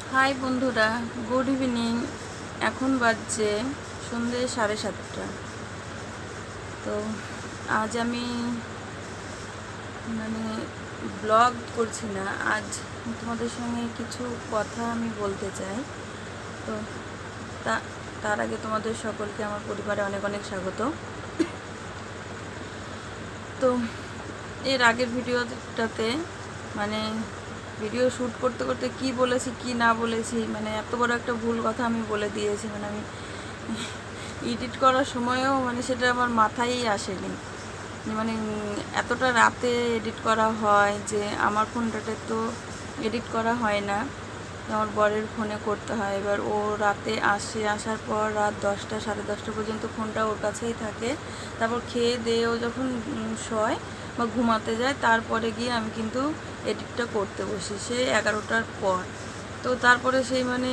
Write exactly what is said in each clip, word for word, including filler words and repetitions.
High বন্ধুরা, good evening. এখন বাজছে সন্ধ্যে সাড়ে সাতটা। তো আজ আমি মানে ব্লগ করছি না, আজ তোমাদের সঙ্গে কিছু কথা আমি বলতে চাই। তো তা তার আগে তোমাদের সকলকে আমার পরিবারে অনেক অনেক স্বাগত। তো এর আগের ভিডিওটাতে মানে ভিডিও শ্যুট করতে করতে কি বলেছি কি না বলেছি, মানে এত বড় একটা ভুল কথা আমি বলে দিয়েছি। মানে আমি এডিট করার সময়ও মানে সেটা আমার মাথায়ই আসেনি। মানে এতটা রাতে এডিট করা হয় যে আমার ফোনটাতে তো এডিট করা হয় না, আমার বরের ফোনে করতে হয়। এবার ও রাতে আসে, আসার পর রাত দশটা সাড়ে দশটা পর্যন্ত ফোনটা ওর কাছেই থাকে। তারপর খেয়ে দিয়ে ও যখন শয় বা ঘুমাতে যায়, তারপরে গিয়ে আমি কিন্তু এডিটটা করতে বসি, সে এগারোটার পর। তো তারপরে সেই মানে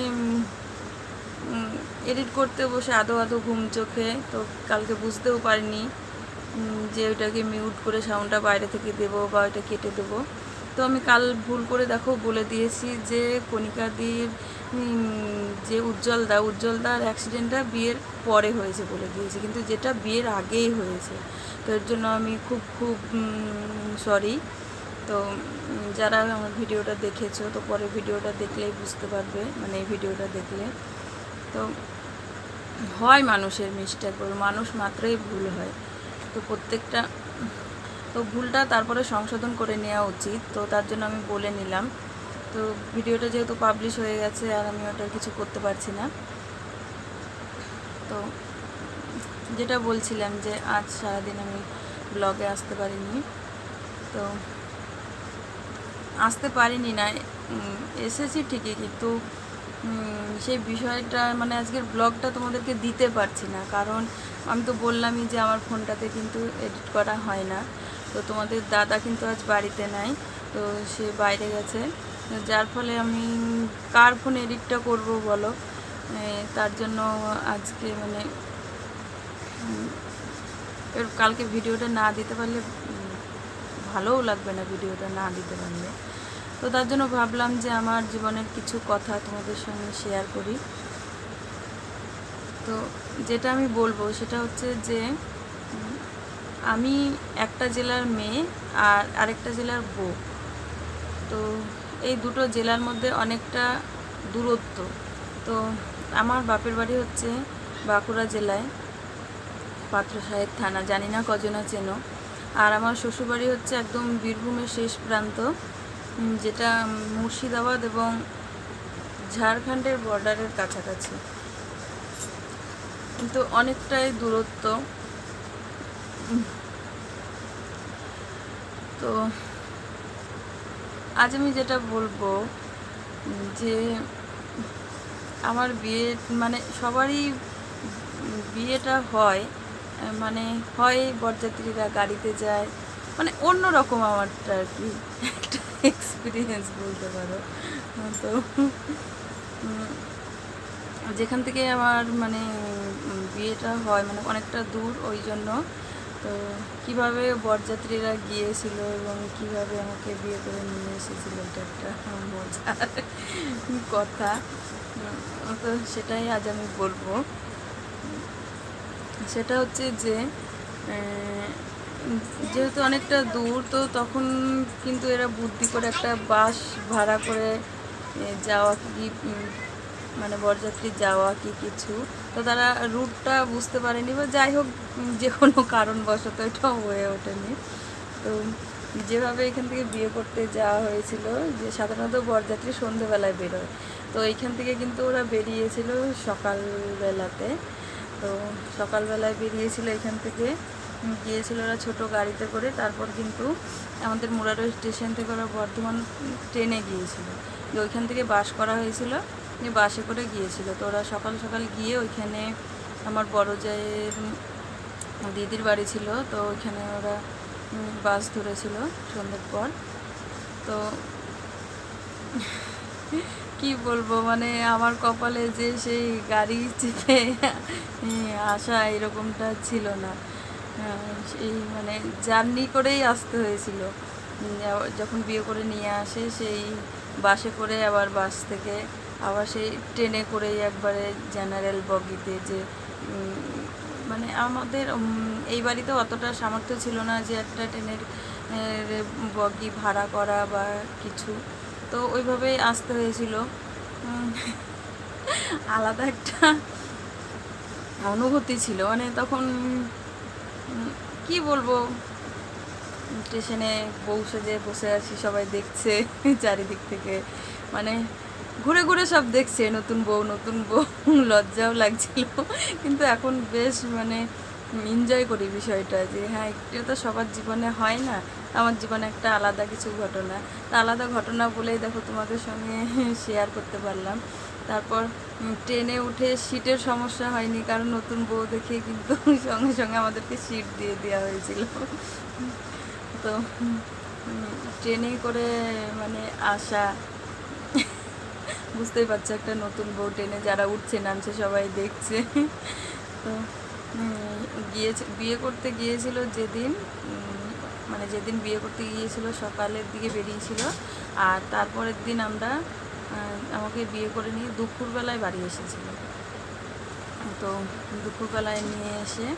এডিট করতে বসে আদো আদো ঘুম চোখে। তো কালকে বুঝতেও পারিনি যে ওইটাকে মিউট করে সাউন্ডটা বাইরে থেকে দেবো বা ওইটা কেটে দেবো। তো আমি কাল ভুল করে দেখো বলে দিয়েছি যে কণিকাদির যে উজ্জ্বলদা উজ্জ্বলদার অ্যাক্সিডেন্টটা বিয়ের পরে হয়েছে বলে দিয়েছি, কিন্তু যেটা বিয়ের আগেই হয়েছে। তো এর জন্য আমি খুব খুব সরি। তো যারা আমার ভিডিওটা দেখেছো, তো পরে ভিডিওটা দেখলেই বুঝতে পারবে, মানে এই ভিডিওটা দেখলে। তো হয় মানুষের মিস্টেক, মানুষ মাত্রই ভুল হয়। তো প্রত্যেকটা তো ভুলটা তারপরে সংশোধন করে নেওয়া উচিত। তো তার জন্য আমি বলে নিলাম। তো ভিডিওটা যেহেতু পাবলিশ হয়ে গেছে আর আমি ওটা কিছু করতে পারছি না। তো যেটা বলছিলাম যে আজ সারাদিন আমি ব্লগে আসতে পারিনি। তো আসতে পারিনি না, এসেছি ঠিকই, কিন্তু সেই বিষয়টা মানে আজকের ব্লগটা তোমাদেরকে দিতে পারছি না, কারণ আমি তো বললামই যে আমার ফোনটাতে কিন্তু এডিট করা হয় না। তো তোমাদের দাদা কিন্তু আজ বাড়িতে নাই, তো সে বাইরে গেছে, যার ফলে আমি কার ফোনে এডিটটা করব বলো। তার জন্য আজকে মানে কালকে ভিডিওটা না দিতে পারলে ভালোও লাগবে না, ভিডিওটা না দিতে পারলে। তো তার জন্য ভাবলাম যে আমার জীবনের কিছু কথা তোমাদের সঙ্গে শেয়ার করি। তো যেটা আমি বলবো সেটা হচ্ছে যে আমি একটা জেলার মেয়ে আর আরেকটা জেলার বউ। তো এই দুটো জেলার মধ্যে অনেকটা দূরত্ব। তো আমার বাপের বাড়ি হচ্ছে বাঁকুড়া জেলায়, পাত্রসাহেব থানা, জানি না কজনা চেনো। আর আমার শ্বশুরবাড়ি হচ্ছে একদম বীরভূমের শেষ প্রান্ত, যেটা মুর্শিদাবাদ এবং ঝাড়খণ্ডের বর্ডারের কাছাকাছি, কিন্তু অনেকটাই দূরত্ব। তো আজ আমি যেটা বলবো যে আমার বিয়ে মানে সবারই বিয়েটা হয়, মানে হয় বরযাত্রীরা গাড়িতে যায়, মানে অন্য রকম আমারটা আর কি একটা এক্সপিরিয়েন্স বলতে পারো। তো যেখান থেকে আমার মানে বিয়েটা হয় মানে অনেকটা দূর, ওই জন্য তো কীভাবে বরযাত্রীরা গিয়েছিল এবং কীভাবে আমাকে বিয়ে করে নিয়ে এসেছিল, এটা একটা মজার কথা। তো সেটাই আজ আমি বলবো। সেটা হচ্ছে যে যেহেতু অনেকটা দূর, তো তখন কিন্তু এরা বুদ্ধি করে একটা বাস ভাড়া করে যাওয়া কি মানে বরযাত্রী যাওয়া কি কিছু, তো তারা রুটটা বুঝতে পারেনি বা যাই হোক যে কোনো কারণবশত এটা হয়ে ওঠেনি। তো যেভাবে এখান থেকে বিয়ে করতে যাওয়া হয়েছিল, যে সাধারণত বরযাত্রী সন্ধেবেলায় বেরোয়, তো এইখান থেকে কিন্তু ওরা বেরিয়েছিল সকালবেলাতে। তো সকালবেলায় বেরিয়েছিল এখান থেকে, গিয়েছিল ওরা ছোটো গাড়িতে করে। তারপর কিন্তু আমাদের মুরারই স্টেশন থেকে ওরা বর্ধমান ট্রেনে গিয়েছিল, যে ওইখান থেকে বাস করা হয়েছিল, যে বাসে করে গিয়েছিল। তো ওরা সকাল সকাল গিয়ে ওইখানে আমার বড় জায়ের দিদির বাড়ি ছিল, তো ওইখানে ওরা বাস ধরেছিল সন্ধ্যের পর। তো কি বলবো, মানে আমার কপালে যে সেই গাড়ি চেপে আসা এরকমটা ছিল না, সেই মানে জার্নি করেই আসতে হয়েছিল। যখন বিয়ে করে নিয়ে আসে সেই বাসে করে, আবার বাস থেকে আবার সেই ট্রেনে করেই একবারে জেনারেল বগিতে, যে মানে আমাদের এই বাড়িতে অতটা সামর্থ্য ছিল না যে একটা ট্রেনের বগি ভাড়া করা বা কিছু, তো ওইভাবেই আসতে হয়েছিল। আলাদা একটা অনুভূতি ছিল, মানে তখন কি বলবো, স্টেশনে বউ সেজে বসে আছি, সবাই দেখছে চারিদিক থেকে, মানে ঘুরে ঘুরে সব দেখছে নতুন বউ নতুন বউ, লজ্জাও লাগছিল, কিন্তু এখন বেশ মানে এনজয় করি বিষয়টা, যে হ্যাঁ একটু তো সবার জীবনে হয় না, আমার জীবনে একটা আলাদা কিছু ঘটনা, তা আলাদা ঘটনা বলেই দেখো তোমাদের সঙ্গে শেয়ার করতে পারলাম। তারপর ট্রেনে উঠে সিটের সমস্যা হয়নি, কারণ নতুন বউ দেখে কিন্তু সঙ্গে সঙ্গে আমাদেরকে সিট দিয়ে দেওয়া হয়েছিল। তো ট্রেনে করে মানে আসা, বুঝতেই পারছো একটা নতুন বউ ট্রেনে যারা উঠছে নামছে সবাই দেখছে। তো গিয়েছে বিয়ে করতে গিয়েছিল যেদিন, মানে যেদিন বিয়ে করতে গিয়েছিল সকালের দিকে বেরিয়েছিল, আর তারপরের দিন আমরা আমাকে বিয়ে করে নিয়ে দুপুরবেলায় বাড়ি এসেছিল। তো দুপুরবেলায় নিয়ে এসে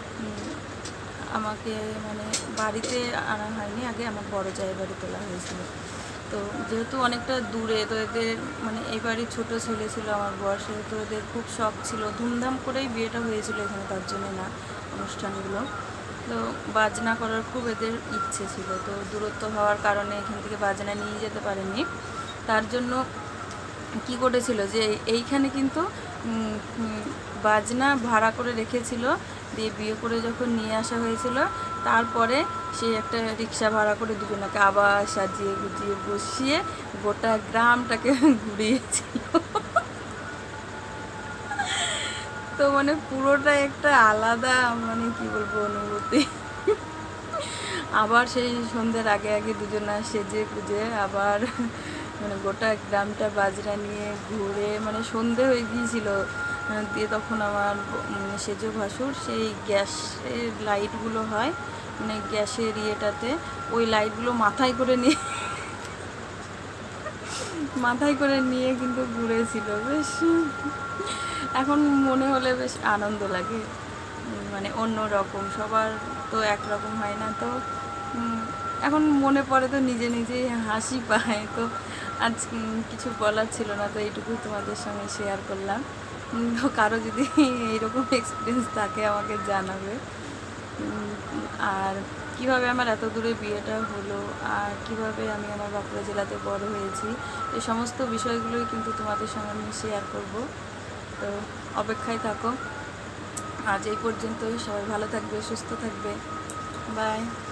আমাকে মানে বাড়িতে আনা হয়নি, আগে আমার বড় জায়ের বাড়ি তোলা হয়েছিল। তো যেহেতু অনেকটা দূরে, তো এদের মানে এই বাড়ির ছোটো ছেলে ছিল আমার বয়সে, তো এদের খুব শখ ছিল, ধুমধাম করেই বিয়েটা হয়েছিল এখানে, তার জন্য না অনুষ্ঠানগুলো, তো বাজনা করার খুব এদের ইচ্ছে ছিল। তো দূরত্ব হওয়ার কারণে এখান থেকে বাজনা নিয়ে যেতে পারেনি, তার জন্য কি করেছিল যে এইখানে কিন্তু বাজনা ভাড়া করে রেখেছিল, দিয়ে বিয়ে করে যখন নিয়ে আসা হয়েছিল তারপরে সে একটা রিক্সা ভাড়া করে দুজনকে আবার সাজিয়ে গুজিয়ে বসিয়ে গোটা গ্রামটাকে ঘুরিয়েছিল। তো মানে পুরোটা একটা আলাদা মানে কি বলবো অনুভূতি। আবার সেই সন্ধ্যের আগে আগে দুজনা সেজে গুজে আবার মানে গোটা গ্রামটা বাজনা নিয়ে ঘুরে, মানে সন্ধে হয়ে গিয়েছিল, দিয়ে তখন আমার সেজ ভাসুর সেই গ্যাসের লাইটগুলো হয়, মানে গ্যাসের ইয়েটাতে ওই লাইটগুলো মাথায় করে নিয়ে মাথায় করে নিয়ে কিন্তু ঘুরেছিল। বেশ এখন মনে হলে বেশ আনন্দ লাগে, মানে অন্য রকম, সবার তো একরকম হয় না, তো এখন মনে পড়ে তো নিজে নিজেই হাসি পায়। তো আজ কিছু বলার ছিল না, তো এইটুকুই তোমাদের সঙ্গে শেয়ার করলাম। তো কারো যদি এইরকম এক্সপিরিয়েন্স থাকে আমাকে জানাবে, আর কিভাবে আমার এত দূরে বিয়েটা হলো, আর কিভাবে আমি আমার বাঁকুড়া জেলাতে বড় হয়েছি, এই সমস্ত বিষয়গুলোই কিন্তু তোমাদের সঙ্গে আমি শেয়ার করব। তো অপেক্ষায় থাকো। আজ এই পর্যন্তই, সবাই ভালো থাকবে, সুস্থ থাকবে, বাই।